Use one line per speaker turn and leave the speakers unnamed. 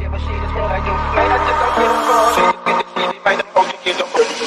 give a shit, it's what I do. Man, I just don't give a fuck. Shit, get the shit, it might not hold you, get the